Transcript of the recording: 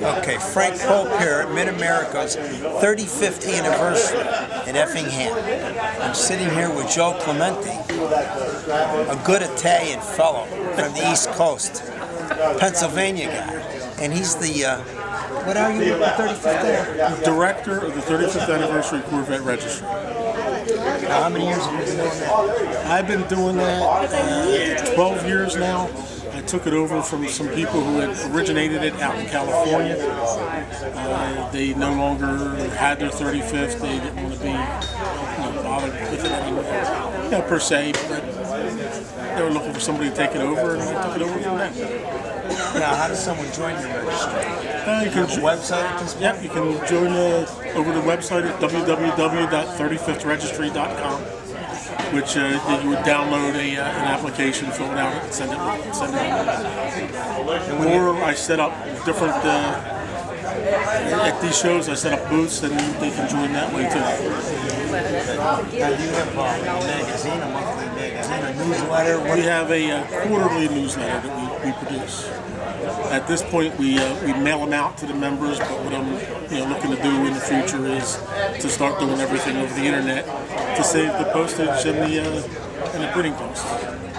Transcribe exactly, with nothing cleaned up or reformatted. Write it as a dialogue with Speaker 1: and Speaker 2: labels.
Speaker 1: Okay, Frank Pope here at Mid-America's thirty-fifth anniversary in Effingham. I'm sitting here with Joe Clemente, a good Italian fellow from the East Coast, Pennsylvania guy. And he's the, uh, what are you, the thirty-fifth anniversary?
Speaker 2: Director of the thirty-fifth Anniversary Corvette Registry.
Speaker 1: Now, how many years have you been doing that?
Speaker 2: I've been doing that uh, twelve years now. I took it over from some people who had originated it out in California. Uh, they no longer had their thirty-fifth. They didn't want to be you know, bothered with it anymore, you know, per se, but they were looking for somebody to take it over, and I took it over from them.
Speaker 1: Now, how does someone join your registry?
Speaker 2: Uh, you can
Speaker 1: have a website at this point?
Speaker 2: Yep, you can join uh, over the website at w w w dot thirty-fifth registry dot com, which uh, you would download a, uh, an application, fill it out, and send it. Send it. Or I set up different, uh, at these shows I set up booths and they can join that way too.
Speaker 1: Now, do you have a magazine, a monthly magazine, a newsletter? What
Speaker 2: we have a uh, quarterly newsletter that we, we produce. At this point, we uh, we mail them out to the members, but what I'm you know looking to do in the future is to start doing everything over the internet to save the postage and the uh, and the printing costs.